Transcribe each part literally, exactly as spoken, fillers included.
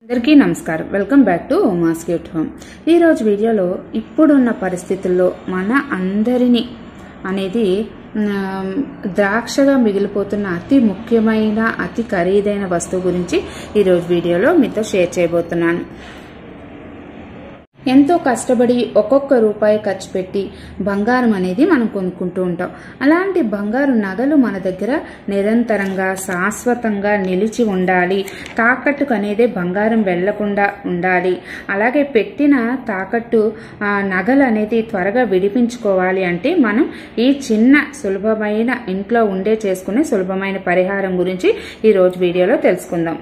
అందరికీ నమస్కారం. Welcome back to Uma's cute home. ఈరోజు వీడియోలో ఇప్పుడున్న పరిస్థితుల్లో మన అందరినీ అనేది ద్రాక్షగా మిగిలిపోతున్న అతి ముఖ్యమైన అతి ఖరీదైన వస్తువు గురించి ఈరోజు వీడియోలో మీతో షేర్ చేయబోతున్నాను. ఎంతో కష్టపడి ఒక్కొక్క రూపాయి ఖర్చు పెట్టి బంగారం అనేది మనం కొనుక్కుంటూ ఉంటాం. అలాంటి బంగారు నగలు మన దగ్గర నిరంతరంగా శాశ్వతంగా నిలిచి ఉండాలి. తాకట్టుకు అనేది బంగారం వెళ్లకుండా ఉండాలి. అలాగే పెట్టిన తాకట్టు నగలు అనేది త్వరగా విడిపించుకోవాలి అంటే మనం ఈ చిన్న సులభమైన ఇంట్లో ఉండే చేసుకునే సులభమైన పరిహారం గురించి ఈరోజు వీడియోలో తెలుసుకుందాం.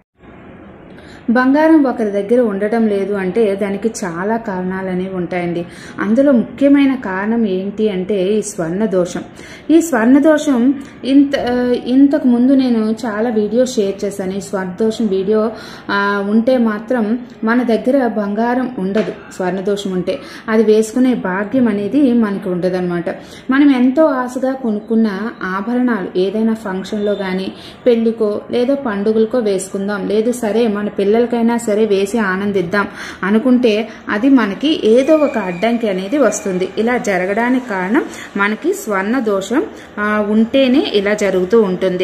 బంగారం ఒకరి దగ్గర ఉండటం లేదు అంటే దానికి చాలా కారణాలు అనేవి ఉంటాయండి. అందులో ముఖ్యమైన కారణం ఏంటి అంటే ఈ స్వర్ణ దోషం. ఈ స్వర్ణ దోషం ఇంత ఇంతకు ముందు నేను చాలా వీడియో షేర్ చేశాను. ఈ స్వర్ణ దోషం వీడియో ఉంటే మాత్రం మన దగ్గర బంగారం ఉండదు. స్వర్ణ దోషం ఉంటే అది వేసుకునే భాగ్యం అనేది మనకు ఉండదు అనమాట. మనం ఎంతో ఆశగా కొనుక్కున్న ఆభరణాలు ఏదైనా ఫంక్షన్లో కానీ పెళ్లికో లేదా పండుగలకో వేసుకుందాం, లేదు సరే మన పిల్లలు కైనా సరే వేసి ఆనందిద్దాం అనుకుంటే అది మనకి ఏదో ఒక అడ్డంకి అనేది వస్తుంది. ఇలా జరగడానికి కారణం మనకి స్వర్ణ దోషం ఉంటేనే ఇలా జరుగుతూ ఉంటుంది.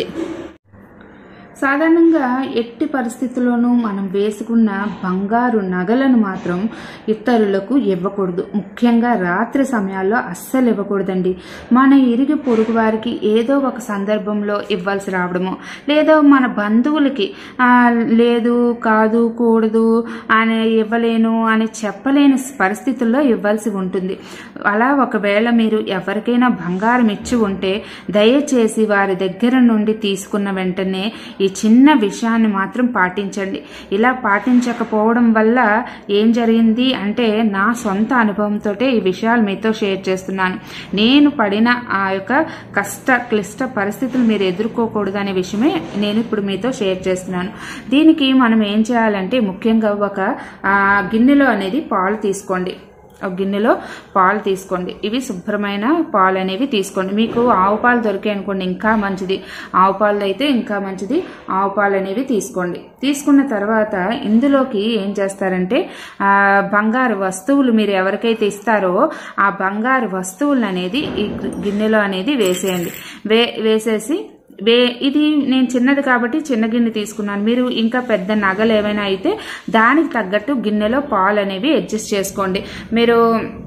సాధారణంగా ఎట్టి పరిస్థితుల్లోనూ మనం వేసుకున్న బంగారు నగలను మాత్రం ఇతరులకు ఇవ్వకూడదు. ముఖ్యంగా రాత్రి సమయాల్లో అస్సలు ఇవ్వకూడదండి. మన ఇరుగు పొరుగు వారికి ఏదో ఒక సందర్భంలో ఇవ్వాల్సి రావడము, లేదా మన బంధువులకి లేదు కాదు కూడదు అని ఇవ్వలేను అని చెప్పలేని పరిస్థితుల్లో ఇవ్వాల్సి ఉంటుంది. అలా ఒకవేళ మీరు ఎవరికైనా బంగారం ఇచ్చి ఉంటే దయచేసి వారి దగ్గర నుండి తీసుకున్న వెంటనే ఈ చిన్న విషయాన్ని మాత్రం పాటించండి. ఇలా పాటించకపోవడం వల్ల ఏం జరిగింది అంటే నా సొంత అనుభవంతో ఈ విషయాలు మీతో షేర్ చేస్తున్నాను. నేను పడిన ఆ యొక్క కష్ట క్లిష్ట పరిస్థితులు మీరు ఎదుర్కోకూడదు అనే విషయమే నేను ఇప్పుడు మీతో షేర్ చేస్తున్నాను. దీనికి మనం ఏం చేయాలంటే ముఖ్యంగా ఒక గిన్నెలో అనేది పాలు తీసుకోండి. ఒక గిన్నెలో పాలు తీసుకోండి. ఇవి శుభ్రమైన పాలు అనేవి తీసుకోండి. మీకు ఆవు పాలు దొరికాయి అనుకోండి ఇంకా మంచిది, ఆవు పాలు అయితే ఇంకా మంచిది. ఆవు పాలు అనేవి తీసుకోండి. తీసుకున్న తర్వాత ఇందులోకి ఏం చేస్తారంటే బంగారు వస్తువులు మీరు ఎవరికైతే ఇస్తారో ఆ బంగారు వస్తువులు అనేది ఈ గిన్నెలో అనేది వేసేయండి. వే వేసేసి వే ఇది నేను చిన్నది కాబట్టి చిన్న గిన్నె తీసుకున్నాను. మీరు ఇంకా పెద్ద నగలు ఏమైనా అయితే దానికి తగ్గట్టు గిన్నెలో పాలు అనేవి అడ్జస్ట్ చేసుకోండి. మీరు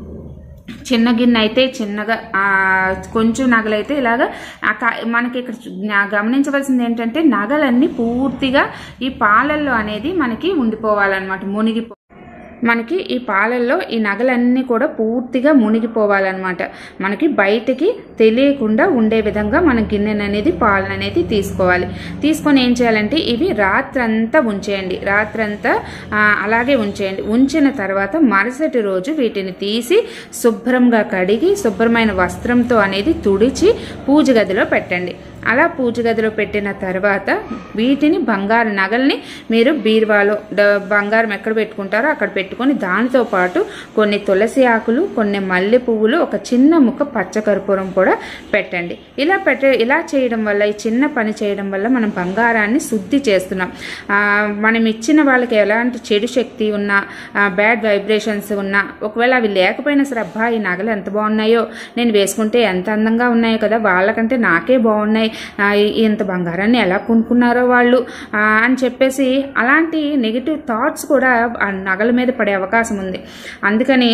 చిన్న గిన్నె అయితే చిన్నగా కొంచెం నగలైతే ఇలాగా మనకి ఇక్కడ గమనించవలసింది ఏంటంటే నగలన్నీ పూర్తిగా ఈ పాలల్లో అనేది మనకి ఉండిపోవాలన్నమాట. మునిగిపో మనకి ఈ పాలల్లో ఈ నగలన్నీ కూడా పూర్తిగా మునిగిపోవాలన్నమాట. మనకి బయటికి తెలియకుండా ఉండే విధంగా మన గిన్నెను అనేది పాలను అనేది తీసుకోవాలి. తీసుకొని ఏం చేయాలంటే ఇవి రాత్రంతా ఉంచేయండి. రాత్రంతా అలాగే ఉంచేయండి. ఉంచిన తర్వాత మరుసటి రోజు వీటిని తీసి శుభ్రంగా కడిగి శుభ్రమైన వస్త్రంతో అనేది తుడిచి పూజ గదిలో పెట్టండి. అలా పూజ గదిలో పెట్టిన తర్వాత వీటిని బంగారు నగల్ని మీరు బీరువాలో బంగారం ఎక్కడ పెట్టుకుంటారో అక్కడ పెట్టుకొని దానితో పాటు కొన్ని తులసి ఆకులు, కొన్ని మల్లె పువ్వులు, ఒక చిన్న ముక్క పచ్చకర్పూరం కూడా పెట్టండి. ఇలా పెట్ట ఇలా చేయడం వల్ల ఈ చిన్న పని చేయడం వల్ల మనం బంగారాన్ని శుద్ధి చేస్తున్నాం. మనం ఇచ్చిన వాళ్ళకి ఎలాంటి చెడు శక్తి ఉన్నా బ్యాడ్ వైబ్రేషన్స్ ఉన్నా ఒకవేళ అవి లేకపోయినా సరే అబ్బా ఈ నగలు ఎంత బాగున్నాయో నేను వేసుకుంటే ఎంత అందంగా ఉన్నాయో కదా వాళ్ళకంటే నాకే బాగున్నాయి ఇంత బంగారాన్ని ఎలా కొనుక్కున్నారో వాళ్ళు అని చెప్పేసి అలాంటి నెగిటివ్ థాట్స్ కూడా ఆ నగల మీద పడే అవకాశం ఉంది. అందుకని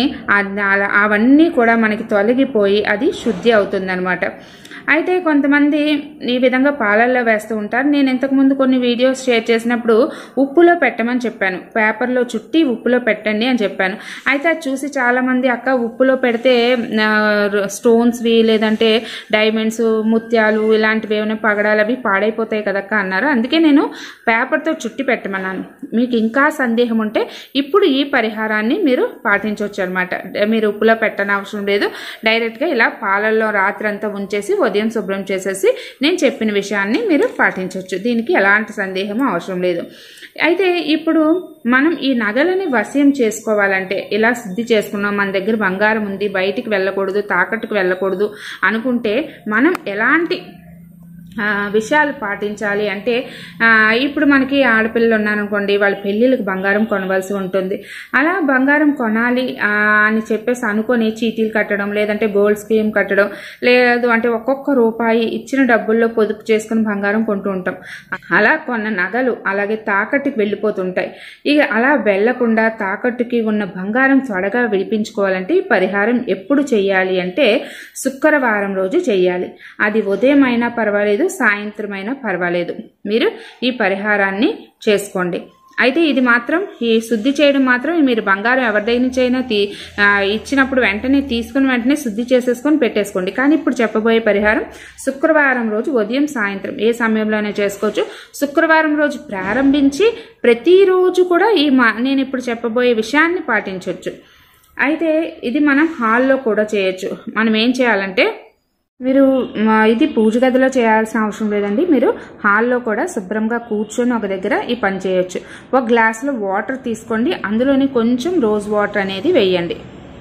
అవన్నీ కూడా మనకి తొలగిపోయి అది శుద్ధి అవుతుందన్నమాట. అయితే కొంతమంది ఈ విధంగా పాలల్లో వేస్తూ ఉంటారు. నేను ఇంతకుముందు కొన్ని వీడియోస్ షేర్ చేసినప్పుడు ఉప్పులో పెట్టమని చెప్పాను. పేపర్లో చుట్టి ఉప్పులో పెట్టండి అని చెప్పాను. అయితే అది చూసి చాలామంది అక్క ఉప్పులో పెడితే స్టోన్స్వి లేదంటే డైమండ్స్ ముత్యాలు ఇలాంటివి ఏమైనా పగడాలు అవి పాడైపోతాయి కదక్క అన్నారు. అందుకే నేను పేపర్తో చుట్టి పెట్టమన్నాను. మీకు ఇంకా సందేహం ఉంటే ఇప్పుడు ఈ పరిహారాన్ని మీరు పాటించవచ్చు అనమాట. మీరు ఉప్పులో పెట్టనవసరం లేదు. డైరెక్ట్గా ఇలా పాలల్లో రాత్రంతా ఉంచేసి ఉదయం శుభ్రం చేసేసి నేను చెప్పిన విషయాన్ని మీరు పాటించవచ్చు. దీనికి ఎలాంటి సందేహం అవసరం లేదు. అయితే ఇప్పుడు మనం ఈ నగలని వశ్యం చేసుకోవాలంటే ఇలా శుద్ధి చేసుకున్నాం, మన దగ్గర బంగారం ఉంది, బయటికి వెళ్ళకూడదు, తాకట్టుకు వెళ్ళకూడదు అనుకుంటే మనం ఎలాంటి విషయాలు పాటించాలి అంటే ఇప్పుడు మనకి ఆడపిల్లలు ఉన్నారనుకోండి, వాళ్ళ పెళ్ళిళ్ళకి బంగారం కొనవలసి ఉంటుంది. అలా బంగారం కొనాలి అని చెప్పేసి అనుకొని చీటీలు కట్టడం, లేదంటే గోల్డ్ స్కీమ్ కట్టడం, లేదు అంటే ఒక్కొక్క రూపాయి ఇచ్చిన డబ్బుల్లో పొదుపు చేసుకుని బంగారం కొంటూ ఉంటాం. అలా కొన్న నగలు అలాగే తాకట్టుకి వెళ్ళిపోతుంటాయి. ఇక అలా వెళ్లకుండా తాకట్టుకి ఉన్న బంగారం త్వరగా విడిపించుకోవాలంటే ఈ పరిహారం ఎప్పుడు చెయ్యాలి అంటే శుక్రవారం రోజు చెయ్యాలి. అది ఉదయం అయినా పర్వాలేదు, సాయంత్రం అయినా పర్వాలేదు, మీరు ఈ పరిహారాన్ని చేసుకోండి. అయితే ఇది మాత్రం ఈ శుద్ధి చేయడం మాత్రం మీరు బంగారం ఎవరి దగ్గర నుంచి అయినా తీ ఇచ్చినప్పుడు వెంటనే తీసుకుని వెంటనే శుద్ధి చేసేసుకొని పెట్టేసుకోండి. కానీ ఇప్పుడు చెప్పబోయే పరిహారం శుక్రవారం రోజు ఉదయం సాయంత్రం ఏ సమయంలోనే చేసుకోవచ్చు. శుక్రవారం రోజు ప్రారంభించి ప్రతిరోజు కూడా ఈ మా నేను ఇప్పుడు చెప్పబోయే విషయాన్ని పాటించవచ్చు. అయితే ఇది మనం హాల్లో కూడా చేయొచ్చు. మనం ఏం చేయాలంటే, మీరు ఇది పూజ గదిలో చేయాల్సిన అవసరం లేదండి. మీరు హాల్లో కూడా శుభ్రంగా కూర్చొని ఒక దగ్గర ఈ పని చేయొచ్చు. ఒక గ్లాసులో వాటర్ తీసుకోండి, అందులోని కొంచెం రోజ్ వాటర్ అనేది వేయండి.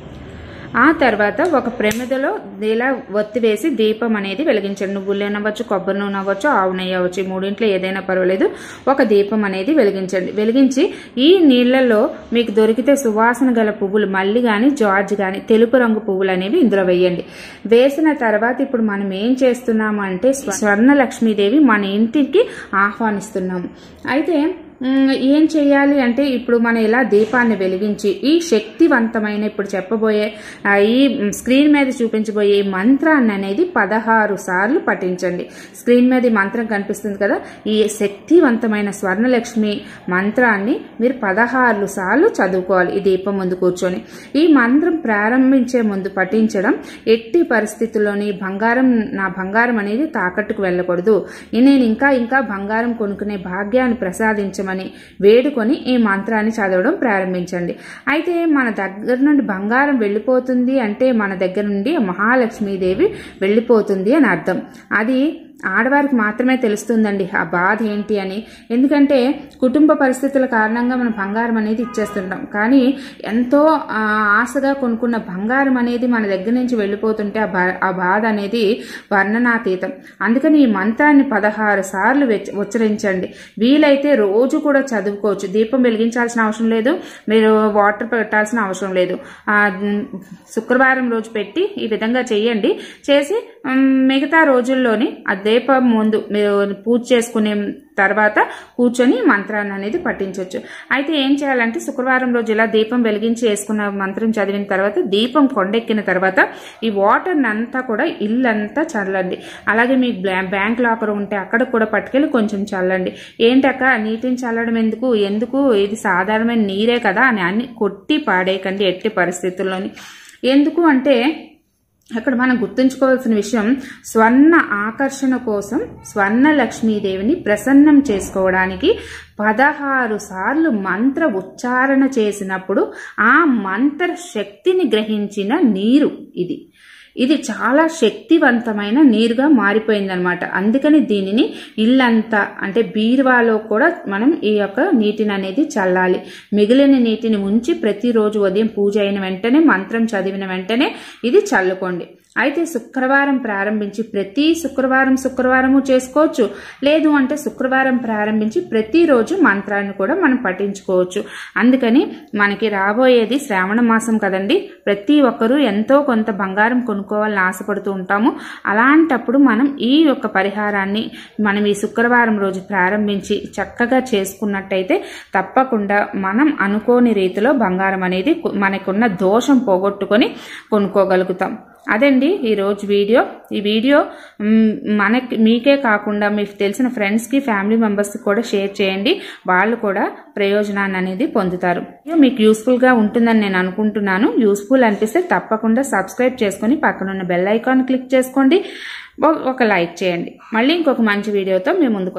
ఆ తర్వాత ఒక ప్రమిదలో ఇలా ఒత్తి వేసి దీపం అనేది వెలిగించండి. నువ్వులు నూనె అవ్వచ్చు, కొబ్బరి నూనె అవ్వచ్చు, ఆవు నెయ్యి అవ్వచ్చు, ఈ మూడింట్లో ఏదైనా పర్వాలేదు. ఒక దీపం అనేది వెలిగించండి. వెలిగించి ఈ నీళ్లలో మీకు దొరికితే సువాసన గల పువ్వులు, మల్లి కానీ జార్జ్ కానీ తెలుపు రంగు పువ్వులు అనేవి ఇందులో వేయండి. వేసిన తర్వాత ఇప్పుడు మనం ఏం చేస్తున్నాము అంటే స్వర్ణ లక్ష్మీదేవి మన ఇంటికి ఆహ్వానిస్తున్నాము. అయితే ఏం చేయాలి అంటే ఇప్పుడు మనం ఇలా దీపాన్ని వెలిగించి ఈ శక్తివంతమైన ఇప్పుడు చెప్పబోయే ఈ స్క్రీన్ మీద చూపించబోయే మంత్రాన్ని అనేది పదహారు సార్లు పఠించండి. స్క్రీన్ మీద ఈ మంత్రం కనిపిస్తుంది కదా, ఈ శక్తివంతమైన స్వర్ణలక్ష్మి మంత్రాన్ని మీరు పదహారు సార్లు చదువుకోవాలి ఈ దీపం ముందు కూర్చొని. ఈ మంత్రం ప్రారంభించే ముందు పఠించడం, ఎట్టి పరిస్థితుల్లోని బంగారం నా బంగారం అనేది తాకట్టుకు వెళ్ళకూడదు, నేను ఇంకా ఇంకా బంగారం కొనుక్కునే భాగ్యాన్ని ప్రసాదించ అని వేడుకొని ఈ మంత్రాన్ని చదవడం ప్రారంభించండి. అయితే మన దగ్గర నుండి బంగారం వెళ్ళిపోతుంది అంటే మన దగ్గర నుండి మహాలక్ష్మీదేవి వెళ్ళిపోతుంది అని అర్థం. అది ఆడవారికి మాత్రమే తెలుస్తుందండి ఆ బాధ ఏంటి అని. ఎందుకంటే కుటుంబ పరిస్థితుల కారణంగా మనం బంగారం అనేది ఇచ్చేస్తుంటాం, కానీ ఎంతో ఆశగా కొనుక్కున్న బంగారం అనేది మన దగ్గర నుంచి వెళ్ళిపోతుంటే ఆ బాధ అనేది వర్ణనాతీతం. అందుకని ఈ మంత్రాన్ని పదహారు సార్లు ఉచ్చరించండి. వీలైతే రోజు కూడా చదువుకోవచ్చు. దీపం వెలిగించాల్సిన అవసరం లేదు, మీరు వాటర్ పెట్టాల్సిన అవసరం లేదు. శుక్రవారం రోజు పెట్టి ఈ విధంగా చేయండి. చేసి మిగతా రోజుల్లోని ఆ దీపం ముందు మీరు పూజ చేసుకునే తర్వాత కూర్చొని మంత్రాన్ని అనేది పఠించవచ్చు. అయితే ఏం చేయాలంటే శుక్రవారం రోజు ఇలా దీపం వెలిగించి వేసుకున్న మంత్రం చదివిన తర్వాత దీపం కొండెక్కిన తర్వాత ఈ వాటర్ అంతా కూడా ఇల్లంతా చల్లండి. అలాగే మీకు బ్యాంక్ లాకర్ ఉంటే అక్కడ కూడా పట్టుకెళ్ళి కొంచెం చల్లండి. ఏంటక్క నీటిని చల్లడం ఎందుకు ఎందుకు ఇది సాధారణమైన నీరే కదా అని అన్ని కొట్టి పాడేయకండి ఎట్టి పరిస్థితుల్లోని. ఎందుకు అంటే అక్కడ మనం గుర్తుంచుకోవాల్సిన విషయం, స్వర్ణ ఆకర్షణ కోసం స్వర్ణ లక్ష్మీదేవిని ప్రసన్నం చేసుకోవడానికి పదహారు సార్లు మంత్ర ఉచ్చారణ చేసినప్పుడు ఆ మంత్ర శక్తిని గ్రహించిన నీరు ఇది ఇది చాలా శక్తివంతమైన నీరుగా మారిపోయిందనమాట. అందుకని దీనిని ఇల్లంతా అంటే బీరువాలో కూడా మనం ఈ యొక్క నీటిని అనేది చల్లాలి. మిగిలిన నీటిని ఉంచి ప్రతిరోజు ఉదయం పూజ అయిన వెంటనే మంత్రం చదివిన వెంటనే ఇది చల్లుకోండి. అయితే శుక్రవారం ప్రారంభించి ప్రతి శుక్రవారం శుక్రవారము చేసుకోవచ్చు. లేదు అంటే శుక్రవారం ప్రారంభించి ప్రతిరోజు మంత్రాన్ని కూడా మనం పఠించుకోవచ్చు. అందుకని మనకి రాబోయేది శ్రావణ మాసం కదండి. ప్రతి ఒక్కరూ ఎంతో కొంత బంగారం కొనుక్కోవాలని ఆశపడుతూ ఉంటాము. అలాంటప్పుడు మనం ఈ యొక్క పరిహారాన్ని మనం ఈ శుక్రవారం రోజు ప్రారంభించి చక్కగా చేసుకున్నట్టయితే తప్పకుండా మనం అనుకోని రీతిలో బంగారం అనేది మనకున్న దోషం పోగొట్టుకొని కొనుక్కోగలుగుతాం. అదండి ఈరోజు వీడియో. ఈ వీడియో మనకి మీకే కాకుండా మీకు తెలిసిన ఫ్రెండ్స్కి ఫ్యామిలీ మెంబర్స్కి కూడా షేర్ చేయండి. వాళ్ళు కూడా ప్రయోజనాన్ని అనేది పొందుతారు. మీకు యూస్ఫుల్గా ఉంటుందని నేను అనుకుంటున్నాను. యూస్ఫుల్ అనిపిస్తే తప్పకుండా సబ్స్క్రైబ్ చేసుకొని పక్కనున్న బెల్ ఐకాన్ క్లిక్ చేసుకోండి. ఒక లైక్ చేయండి. మళ్ళీ ఇంకొక మంచి వీడియోతో మేము ముందుకు